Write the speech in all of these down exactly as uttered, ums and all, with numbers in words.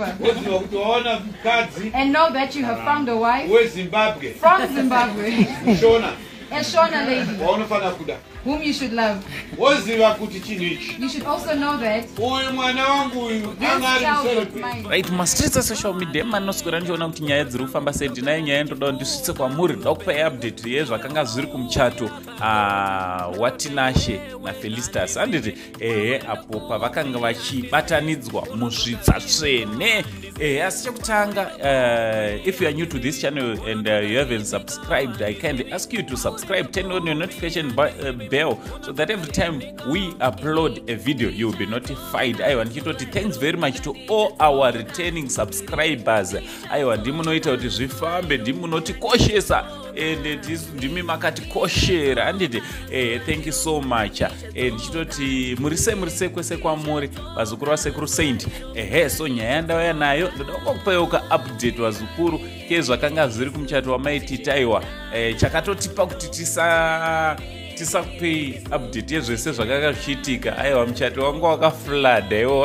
Vancouver. And know that you have found a wife from Zimbabwe. A Shona lady whom you should love. You should also know that this child of mine. Right, masters social media manoswera ndiona kuti nyaya dziri kufamba sei ndinayo nyaya ndoda ndisvitse kwamuri ndoda kupa update yezvakanga zviri kumuchato wa Tinashe naFelicitas anditi ehe apo pavakanga vachibatanidzwa muzvitsa tsvene. Eh, as chekutanga, uh, if you are new to this channel and uh, you haven't subscribed, I kindly ask you to subscribe, turn on your notification uh, bell so that every time we upload a video, you will be notified. I want you to thanks very much to all our returning subscribers. I want you to know zvifambe ndimunoti koshesa and ndimi makati koshera anditi eh thank you so much and chitoti murise murise kwese kwamuri vazukuru vasekuru saint ehe so nyaya ndauya nayo ndoda kukupeuka update vazukuru kezvakanga zviri kumuchato wamaititaiwa eh chakatotipa kuti tisa tisakupei update yezvese zvakanga zvichiitika aiwa muchato wangu wakaflooda iwo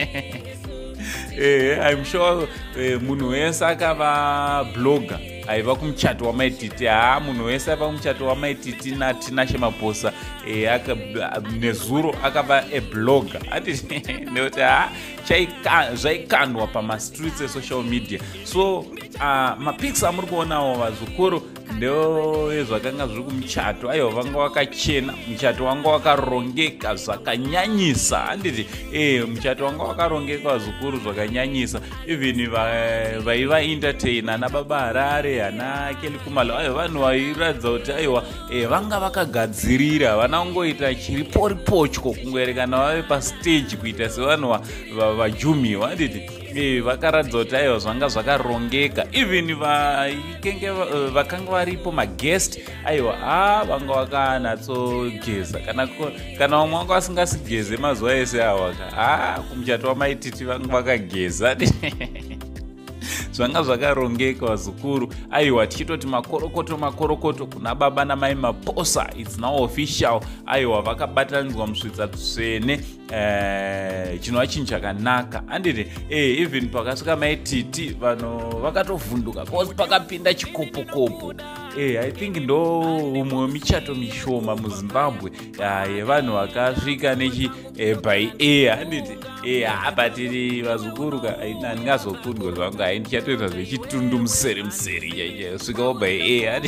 eh I'm sure eh, munhu wese akava blogger aiva kumuchato wamaititi ha munhu wese aiva kumuchato wamaititi naTinashe Maphosa eh aka nezuro akava a blogger ati nekuti ha chaika zvaikandwa pama streets e social media so uh, mapics amuri kuonawo vazukuru ndo ezvakanga zviri kumuchato aiwa vanga wakachena muchato wanga wakarongeka zvakanyanyisa anditi eh muchato wanga wakarongeka vazukuru zvakanyanyisa even vaiva entertainer na baba Harare ana Kelly Kumalo aiwa vanhu vairadza kuti aiwa eh vanga vakagadzirira vanangoita chiripori pochko kungoerekana vave pa stage kuita sevanhu vajumiwa anditi eh vakaradza kuti aiwa zvanga zvakarongeka even vaikenge vakanga varipo ma guest aiwa ah vanga vakanatsogeza kana kana vamwe vanga vasingasigeze mazuva ese awa ah kumuchato wamaititi vanga vakageza zvanga zvakarongeka vazukuru aiwa tichitoti makorokoto makorokoto kuna baba namai Maphosa it's now official aiwa vakabatanidzwa musvitsa tsvene eh chinova chinhu chakanaka anditi eh even pakasvika maititi vanhu vakatovhunduka cause pakapinda chikopokopo eh I think ndo umwe michato mishoma muZimbabwe yevanhu vakasvika nechi eh, by air anditi eh abatiri vazukuru ka ndingazokundwa zvangu ai ndichatoita zvechitundu museri museri chaicho svikawo by air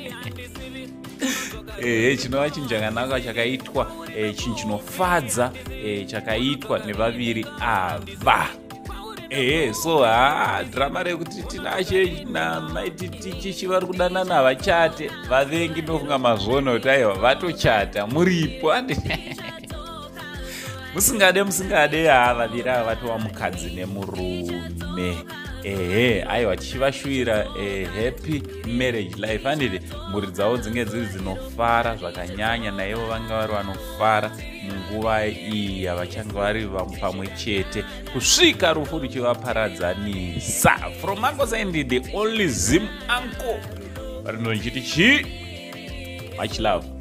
eh chinova chinhu chakanaka chakaitwa eh chinhu chinofadza eh chakaitwa nevaviri ava eh so ha drama rekuti Tinashe namaititi chichi vari kudanana havachate vavengi ndofunga mazvono kuti aiwa vatochata muripo andi musingade musingade ha vaviri ava vatova mukadzi nemurume ehe aiwa tichivashuvira eh, happy marriage life anditi mhuri dzavo dzinge dziri dzinofara zvakanyanya naivo vanga vari vanofara munguva iyi yavachange vari pamwe chete kusvika rufu ruchivaparadzanisa from Uncle and the only Zim uncle vari ndonchiti chi much love.